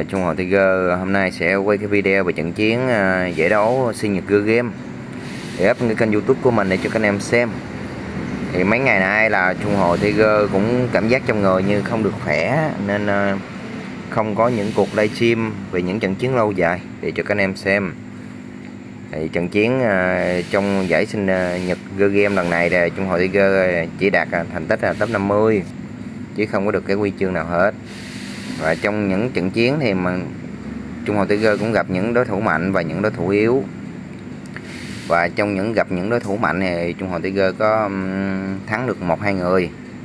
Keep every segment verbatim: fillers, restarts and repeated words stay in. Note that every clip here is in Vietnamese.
Rồi, Trung Hồ Tiger hôm nay sẽ quay cái video về trận chiến uh, giải đấu sinh nhật Gear Game để up cái kênh YouTube của mình để cho các anh em xem. Thì mấy ngày nay là Trung Hồ Tiger cũng cảm giác trong người như không được khỏe nên uh, không có những cuộc livestream về những trận chiến lâu dài để cho các anh em xem. Thì trận chiến uh, trong giải sinh uh, nhật Gear Game lần này thì Trung Hồ Tiger chỉ đạt uh, thành tích là top năm mươi chứ không có được cái huy chương nào hết. Và trong những trận chiến thì mà Trung Hồ Tiger cũng gặp những đối thủ mạnh và những đối thủ yếu. Và trong những gặp những đối thủ mạnh thì Trung Hồ Tiger có um, thắng được một hai người.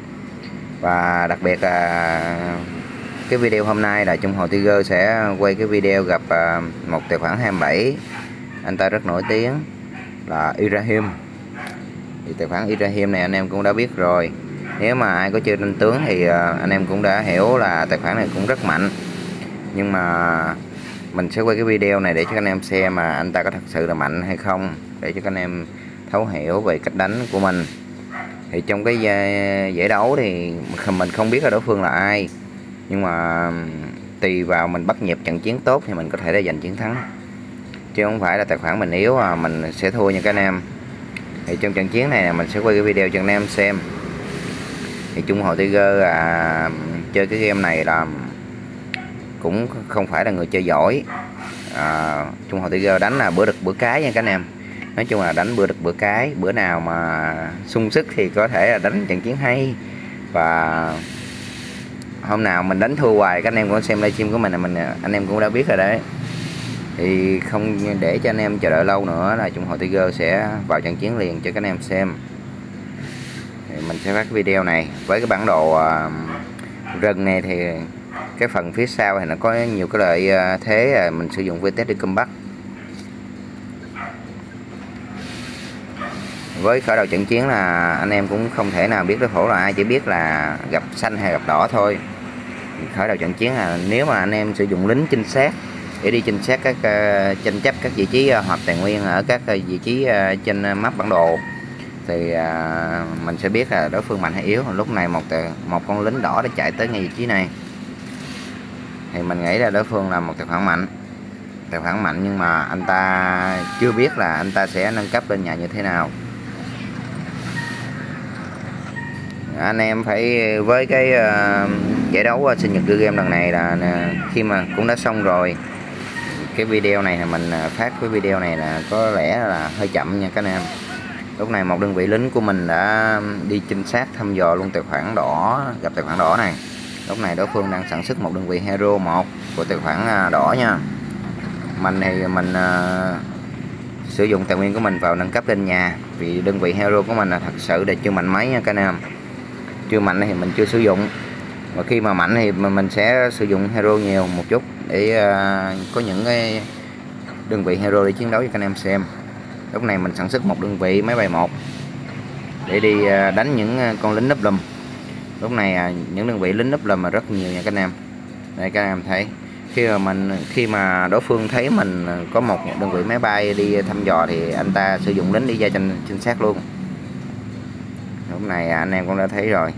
Và đặc biệt là cái video hôm nay là Trung Hồ Tiger sẽ quay cái video gặp uh, một tài khoản hai mươi bảy, anh ta rất nổi tiếng là Ibrahim. Thì tài khoản Ibrahim này anh em cũng đã biết rồi. Nếu mà ai có chơi tên tướng thì anh em cũng đã hiểu là tài khoản này cũng rất mạnh. Nhưng mà mình sẽ quay cái video này để cho các anh em xem mà anh ta có thật sự là mạnh hay không, để cho các anh em thấu hiểu về cách đánh của mình. Thì trong cái giải đấu thì mình không biết là đối phương là ai, nhưng mà tùy vào mình bắt nhịp trận chiến tốt thì mình có thể là giành chiến thắng, chứ không phải là tài khoản mình yếu mà mình sẽ thua nha các anh em. Thì trong trận chiến này mình sẽ quay cái video cho anh em xem. Thì Trung Hồ Tiger à, chơi cái game này là cũng không phải là người chơi giỏi. à, Trung Hồ Tiger đánh là bữa đực bữa cái nha các anh em. Nói chung là đánh bữa đực bữa cái, bữa nào mà sung sức thì có thể là đánh trận chiến hay. Và hôm nào mình đánh thua hoài, các anh em cũng xem livestream của mình là mình anh em cũng đã biết rồi đấy. Thì không để cho anh em chờ đợi lâu nữa là Trung Hồ Tiger sẽ vào trận chiến liền cho các anh em xem. Thì mình sẽ phát video này với cái bản đồ uh, rừng này. Thì cái phần phía sau thì nó có nhiều cái lợi uh, thế uh, mình sử dụng vê tê ét để combat. Với khởi đầu trận chiến là anh em cũng không thể nào biết đối thủ là ai, chỉ biết là gặp xanh hay gặp đỏ thôi. Khởi đầu trận chiến là nếu mà anh em sử dụng lính trinh sát để đi trinh sát các uh, tranh chấp các vị trí uh, hoặc tài nguyên ở các uh, vị trí uh, trên map bản đồ thì à, mình sẽ biết là đối phương mạnh hay yếu. Lúc này một một con lính đỏ đã chạy tới ngay vị trí này thì mình nghĩ là đối phương là một tài khoản mạnh tài khoản mạnh nhưng mà anh ta chưa biết là anh ta sẽ nâng cấp lên nhà như thế nào. Anh em phải với cái uh, giải đấu sinh nhật Gear Game lần này là uh, khi mà cũng đã xong rồi, cái video này là mình phát cái video này là có lẽ là hơi chậm nha các anh em. Lúc này một đơn vị lính của mình đã đi trinh sát thăm dò luôn tài khoản đỏ, gặp tài khoản đỏ này. Lúc này đối phương đang sản xuất một đơn vị hero một của tài khoản đỏ nha. Mình thì mình uh, sử dụng tài nguyên của mình vào nâng cấp lên nhà, vì đơn vị hero của mình là thật sự là chưa mạnh mấy nha các anh em. Chưa mạnh thì mình chưa sử dụng, và khi mà mạnh thì mình sẽ sử dụng hero nhiều một chút để uh, có những cái đơn vị hero để chiến đấu cho các anh em xem. Lúc này mình sản xuất một đơn vị máy bay một để đi đánh những con lính núp lùm. Lúc này những đơn vị lính núp lùm mà rất nhiều nha các anh em. Đây các anh em thấy, khi mà mình khi mà đối phương thấy mình có một đơn vị máy bay đi thăm dò thì anh ta sử dụng lính đi ra tranh trinh sát luôn. Lúc này anh em cũng đã thấy rồi.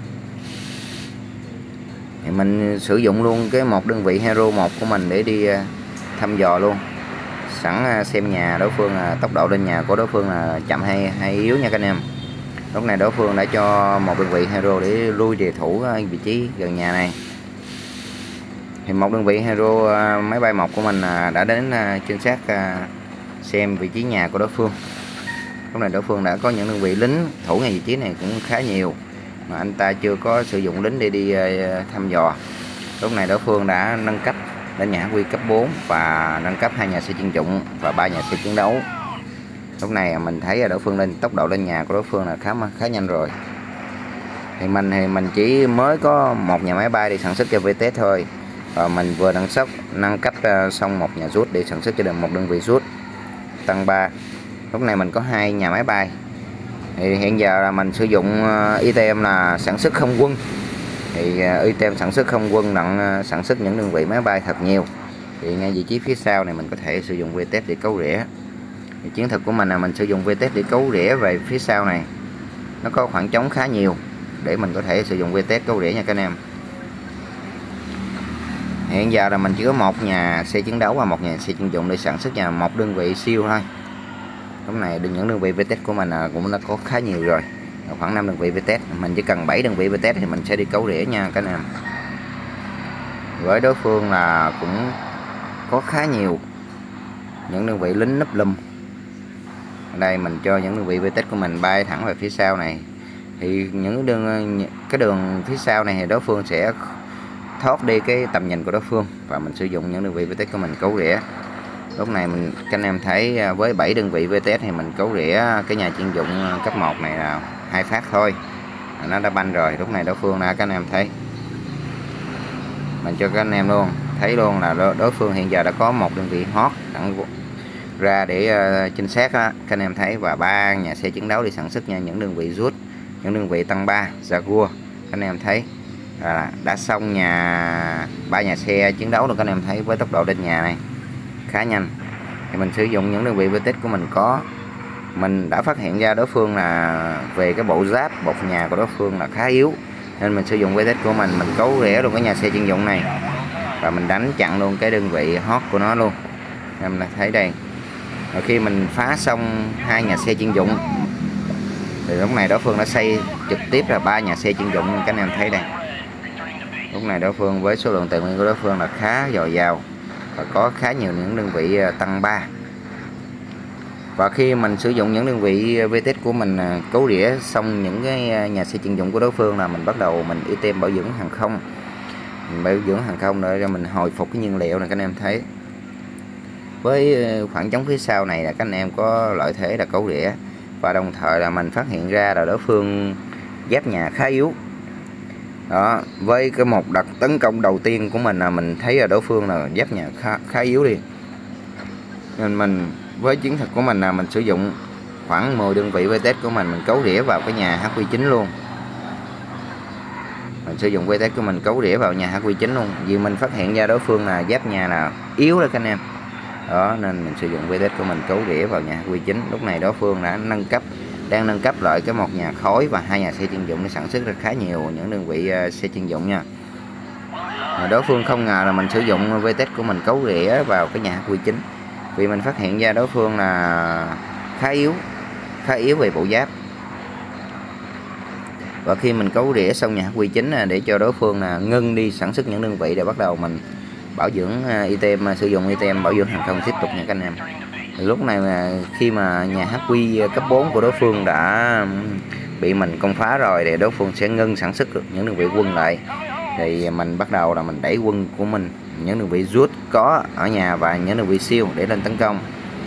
Thì mình sử dụng luôn cái một đơn vị hero một của mình để đi thăm dò luôn, sẵn xem nhà đối phương là tốc độ lên nhà của đối phương là chậm hay hay yếu nha các anh em. Lúc này đối phương đã cho một đơn vị hero để lui đề thủ vị trí gần nhà này. Thì một đơn vị hero máy bay một của mình đã đến trinh sát xem vị trí nhà của đối phương. Lúc này đối phương đã có những đơn vị lính thủ ngay vị trí này cũng khá nhiều mà anh ta chưa có sử dụng lính để đi thăm dò. Lúc này đối phương đã nâng cấp lên nhà quy cấp bốn và nâng cấp hai nhà xe chuyên dụng và ba nhà xe chiến đấu. Lúc này mình thấy là đối phương lên tốc độ lên nhà của đối phương là khá khá nhanh rồi. Thì mình thì mình chỉ mới có một nhà máy bay để sản xuất cho vê tê ét thôi, và mình vừa nâng sốc nâng cấp xong một nhà rút để sản xuất cho một đơn vị rút tăng ba. Lúc này mình có hai nhà máy bay. Thì hiện giờ là mình sử dụng i tê em là sản xuất không quân. Thì i tê em sản xuất không quân nặng sản xuất những đơn vị máy bay thật nhiều. Thì ngay vị trí phía sau này mình có thể sử dụng vê tê ét để cấu rỉa. Thì chiến thuật của mình là mình sử dụng vê tê ét để cấu rỉa về phía sau này, nó có khoảng trống khá nhiều để mình có thể sử dụng vê tê ét cấu rỉa nha các anh em. Hiện giờ là mình chỉ có một nhà xe chiến đấu và một nhà xe chuyên dụng để sản xuất nhà một đơn vị siêu thôi. Lúc này những đơn vị vê tét của mình cũng đã có khá nhiều rồi, khoảng năm đơn vị vê tét. Mình chỉ cần bảy đơn vị vê tét thì mình sẽ đi cấu rỉa nha các anh em. Với đối phương là cũng có khá nhiều những đơn vị lính núp lùm. Ở đây mình cho những đơn vị vê tét của mình bay thẳng về phía sau này. Thì những đường cái đường phía sau này thì đối phương sẽ thoát đi cái tầm nhìn của đối phương và mình sử dụng những đơn vị vê tét của mình cấu rỉa. Lúc này mình các anh em thấy với bảy đơn vị vê tét thì mình cấu rỉa cái nhà chuyên dụng cấp một này là hai phát thôi, nó đã banh rồi. Lúc này đối phương đã các anh em thấy, mình cho các anh em luôn thấy luôn là đối phương hiện giờ đã có một đơn vị hot đặng ra để uh, trinh sát đó, các anh em thấy, và ba nhà xe chiến đấu đi sản xuất nha, những đơn vị rút, những đơn vị tăng ba Jaguar. Các anh em thấy à, đã xong nhà ba nhà xe chiến đấu rồi. Các anh em thấy với tốc độ lên nhà này khá nhanh thì mình sử dụng những đơn vị vê tét của mình có. Mình đã phát hiện ra đối phương là về cái bộ giáp bọc nhà của đối phương là khá yếu, nên mình sử dụng vê tét của mình mình cấu rỉa luôn cái nhà xe chuyên dụng này và mình đánh chặn luôn cái đơn vị hot của nó luôn. Em thấy đây, rồi khi mình phá xong hai nhà xe chuyên dụng thì lúc này đối phương đã xây trực tiếp là ba nhà xe chuyên dụng. Các anh em thấy đây, lúc này đối phương với số lượng tài nguyên của đối phương là khá dồi dào và có khá nhiều những đơn vị tăng ba. Và khi mình sử dụng những đơn vị vê tét của mình cấu rỉa xong những cái nhà xe chuyên dụng của đối phương là mình bắt đầu mình item bảo dưỡng hàng không, mình bảo dưỡng hàng không để cho mình hồi phục cái nhiên liệu này. Các anh em thấy với khoảng trống phía sau này là các anh em có lợi thế là cấu rỉa, và đồng thời là mình phát hiện ra là đối phương giáp nhà khá yếu đó. Với cái một đợt tấn công đầu tiên của mình là mình thấy là đối phương là giáp nhà khá, khá yếu đi, nên mình với chiến thuật của mình là mình sử dụng khoảng mười đơn vị vê tét của mình mình cấu rỉa vào cái nhà hát quy chín luôn. Mình sử dụng vê tét của mình cấu rỉa vào nhà hát quy chín luôn, vì mình phát hiện ra đối phương là giáp nhà là yếu đó các anh em đó, nên mình sử dụng vê tét của mình cấu rỉa vào nhà hát quy chín. Lúc này đối phương đã nâng cấp, đang nâng cấp lại cái một nhà khối và hai nhà xe chuyên dụng để sản xuất ra khá nhiều những đơn vị xe chuyên dụng nha. Đối phương không ngờ là mình sử dụng vê tét của mình cấu rỉa vào cái nhà hát quy chín, vì mình phát hiện ra đối phương là khá yếu, khá yếu về bộ giáp. Và khi mình cấu rỉa xong nhà hát quy chín để cho đối phương là ngưng đi sản xuất những đơn vị để bắt đầu mình bảo dưỡng item, sử dụng item bảo dưỡng hàng không tiếp tục nha các anh em. Lúc này mà khi mà nhà hát quy cấp bốn của đối phương đã bị mình công phá rồi thì đối phương sẽ ngưng sản xuất được những đơn vị quân lại, thì mình bắt đầu là mình đẩy quân của mình, những đơn vị rút có ở nhà và những đơn vị siêu để lên tấn công.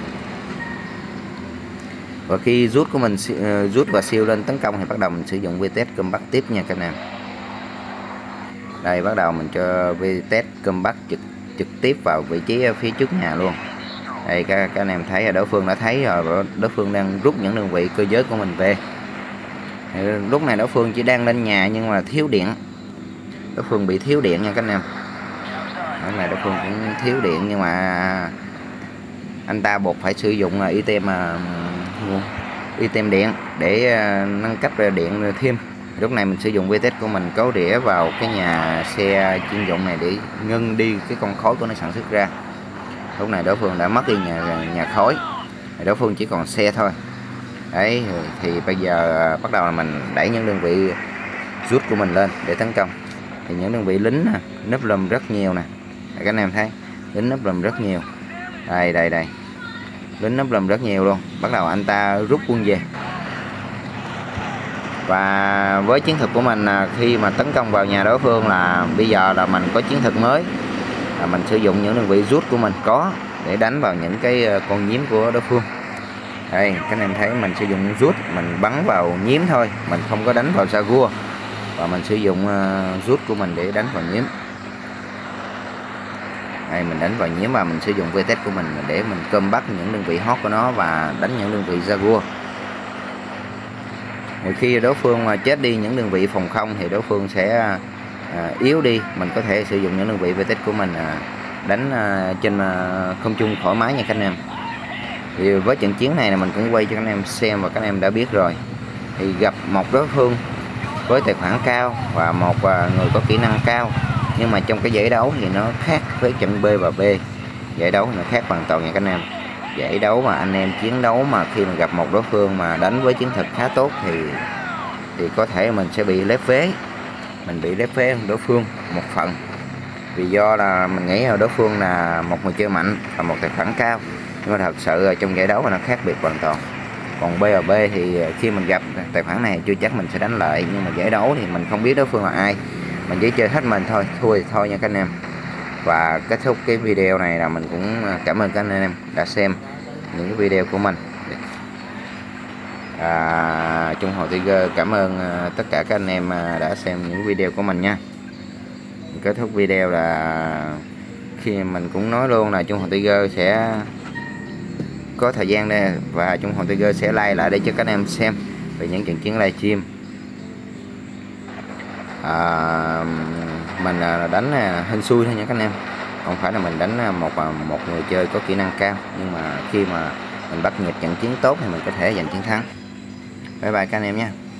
Và khi rút của mình rút và siêu lên tấn công thì bắt đầu mình sử dụng vê tét combat tiếp nha các anh em. Đây bắt đầu mình cho vê tét combat trực trực tiếp vào vị trí phía trước nhà luôn. Đây các, các anh em thấy là đối phương đã thấy rồi, đối phương đang rút những đơn vị cơ giới của mình về. Thì lúc này đối phương chỉ đang lên nhà nhưng mà thiếu điện, đối phương bị thiếu điện nha các anh em. Lúc này đối phương cũng thiếu điện nhưng mà anh ta buộc phải sử dụng item item điện để nâng cấp ra điện thêm. Lúc này mình sử dụng vê tét của mình cấu rỉa vào cái nhà xe chuyên dụng này để ngưng đi cái con khối của nó sản xuất ra. Lúc này đối phương đã mất đi nhà nhà khối, đối phương chỉ còn xe thôi. Đấy thì bây giờ bắt đầu là mình đẩy những đơn vị rút của mình lên để tấn công. Thì những đơn vị lính nè, núp lùm rất nhiều nè, các anh em thấy lính núp lùm rất nhiều. Đây đây đây, lính núp lùm rất nhiều luôn. Bắt đầu anh ta rút quân về. Và với chiến thuật của mình khi mà tấn công vào nhà đối phương là bây giờ là mình có chiến thuật mới, là mình sử dụng những đơn vị rút của mình có để đánh vào những cái con nhím của đối phương. Đây các anh em thấy mình sử dụng rút, mình bắn vào nhím thôi, mình không có đánh vào Jaguar, và mình sử dụng rút của mình để đánh vào nhím. Đây mình đánh vào nhím và mình sử dụng vê tét của mình để mình combat những đơn vị hot của nó và đánh những đơn vị Jaguar. Thì khi đối phương mà chết đi những đơn vị phòng không thì đối phương sẽ à, yếu đi, mình có thể sử dụng những đơn vị vê tét của mình à, đánh à, trên à, không trung thoải mái nha các anh em. Thì với trận chiến này là mình cũng quay cho các anh em xem và các anh em đã biết rồi. Thì gặp một đối phương với tài khoản cao và một à, người có kỹ năng cao Nhưng mà trong cái giải đấu thì nó khác với trận B và B. Giải đấu thì nó khác hoàn toàn nha các anh em. Giải đấu mà anh em chiến đấu mà khi mà gặp một đối phương mà đánh với chiến thuật khá tốt thì thì có thể mình sẽ bị lép vế, mình bị lép vế đối phương một phần, vì do là mình nghĩ là đối phương là một người chơi mạnh và một tài khoản cao. Nhưng mà thật sự trong giải đấu là nó khác biệt hoàn toàn. Còn B và B thì khi mình gặp tài khoản này chưa chắc mình sẽ đánh lại, nhưng mà giải đấu thì mình không biết đối phương là ai, mình chỉ chơi hết mình thôi, thua thì thôi nha các anh em. Và kết thúc cái video này là mình cũng cảm ơn các anh em đã xem những cái video của mình. à, Trung Hồ Tiger cảm ơn tất cả các anh em đã xem những video của mình nha. Kết thúc video là khi mình cũng nói luôn là Trung Hồ Tiger sẽ có thời gian đây và Trung Hồ Tiger sẽ like lại để cho các anh em xem về những trận chiến livestream. à, mình đánh hên xui thôi nha các anh em, không phải là mình đánh một một người chơi có kỹ năng cao, nhưng mà khi mà mình bắt nhịp trận chiến tốt thì mình có thể giành chiến thắng. Bye bye các anh em nha.